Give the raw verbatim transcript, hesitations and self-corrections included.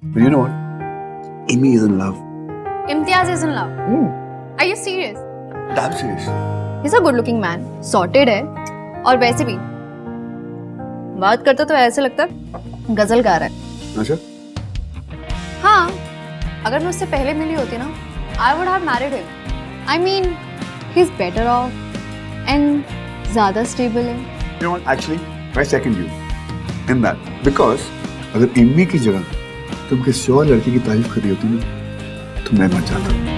But you know what? Amy is in love. Imtiaz is in love. Hmm. Are you serious? Damn serious. He's a good-looking man. Sorted है. और वैसे भी बात करता तो ऐसे लगता है गजल गा रहा है. अच्छा? हाँ. अगर मैं उससे पहले मिली होती ना, I would have married him. I mean, he's better off and ज़्यादा stable है. You know what? Actually, I second you in that because अगर एमी की जगह तुम किसी और लड़की की तारीफ कर रही होती ना, तो मैं मर जाता.